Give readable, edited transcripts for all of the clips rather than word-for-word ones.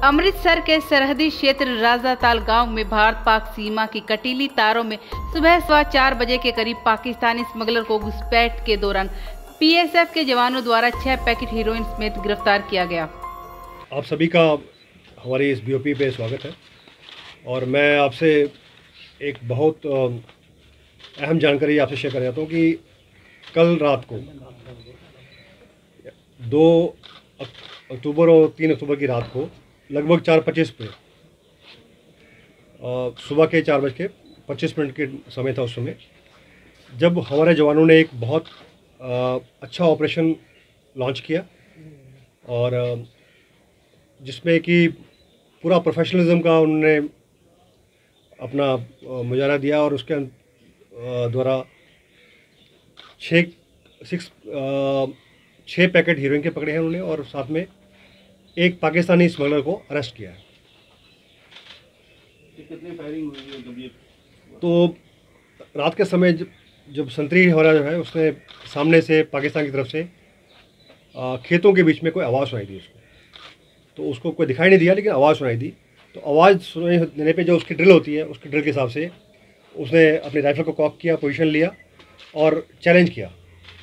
अमृतसर के सरहदी क्षेत्र राजाताल गांव में भारत पाक सीमा की कटीली तारों में सुबह 4:15 बजे के करीब पाकिस्तानी स्मगलर को घुसपैठ के दौरान पीएसएफ के जवानों द्वारा 6 पैकेट हेरोइन समेत गिरफ्तार किया गया। आप सभी का हमारी इस बीओपी पे स्वागत है और मैं आपसे एक बहुत अहम जानकारी आपसे शेयर करना चाहता हूँ कि कल रात को 2 अक्टूबर और 3 अक्टूबर की रात को लगभग 4:25 पे सुबह के 4:25 के समय था। उस समय जब हमारे जवानों ने एक बहुत अच्छा ऑपरेशन लॉन्च किया और जिसमें कि पूरा प्रोफेशनलिज्म का उन्होंने अपना मुजाहरा दिया और उसके द्वारा 6 पैकेट हीरोइन के पकड़े हैं उन्होंने और साथ में एक पाकिस्तानी स्मगलर को अरेस्ट किया है। कितनी फायरिंग हुई है जब ये? तो रात के समय जब संतरी हमारा जो है उसने सामने से पाकिस्तान की तरफ से खेतों के बीच में कोई आवाज़ सुनाई दी उसको, तो उसको कोई दिखाई नहीं दिया लेकिन आवाज़ सुनाई दी। तो आवाज़ सुनाई देने पे जो उसकी ड्रिल होती है उसकी ड्रिल के हिसाब से उसने अपनी राइफल को कॉक किया, पोजीशन लिया और चैलेंज किया।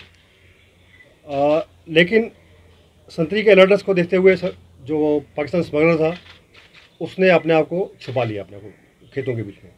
लेकिन संतरी के अलर्टनेस को देखते हुए जो पाकिस्तान स्मगलर था उसने अपने आप को छुपा लिया अपने को खेतों के बीच में।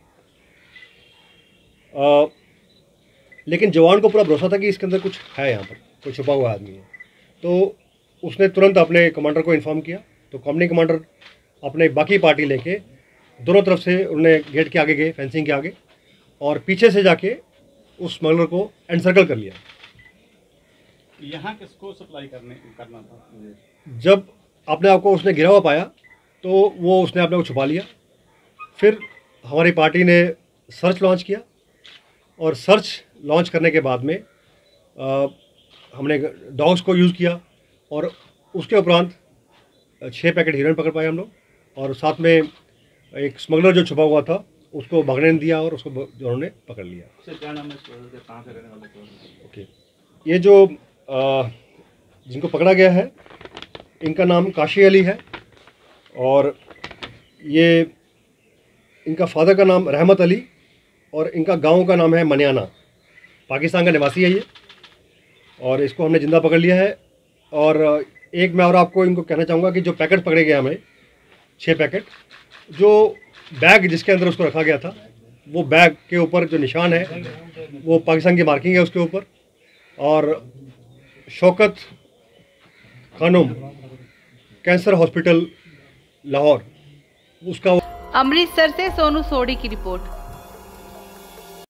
लेकिन जवान को पूरा भरोसा था कि इसके अंदर कुछ है, यहाँ पर कोई छुपा हुआ आदमी है। तो उसने तुरंत अपने कमांडर को इन्फॉर्म किया। तो कंपनी कमांडर अपने बाकी पार्टी लेके दोनों तरफ से उन्होंने गेट के आगे गए, फेंसिंग के आगे, और पीछे से जाके उस स्मगलर को एनसर्कल कर लिया। यहाँ किसको सप्लाई करना था? जब अपने आप को उसने गिरा हुआ पाया तो वो उसने अपने को छुपा लिया। फिर हमारी पार्टी ने सर्च लॉन्च किया और सर्च लॉन्च करने के बाद में हमने डॉग्स को यूज़ किया और उसके उपरांत 6 पैकेट हीरोइन पकड़ पाए हम लोग, और साथ में एक स्मगलर जो छुपा हुआ था उसको भागने दिया और उसको उन्होंने पकड़ लिया। क्या नाम है स्मगलर, कहाँ से रहने वाले? ओके, ये जो जिनको पकड़ा गया है इनका नाम काशी अली है और ये इनका फादर का नाम रहमत अली और इनका गांव का नाम है मनियाना। पाकिस्तान का निवासी है ये और इसको हमने जिंदा पकड़ लिया है। और एक मैं और आपको इनको कहना चाहूँगा कि जो पैकेट पकड़े गए हमें 6 पैकेट, जो बैग जिसके अंदर उसको रखा गया था वो बैग के ऊपर जो निशान है वो पाकिस्तान की मार्किंग है उसके ऊपर। और शौकत खानुम कैंसर हॉस्पिटल लाहौर उसका। अमृतसर से सोनू सोडी की रिपोर्ट।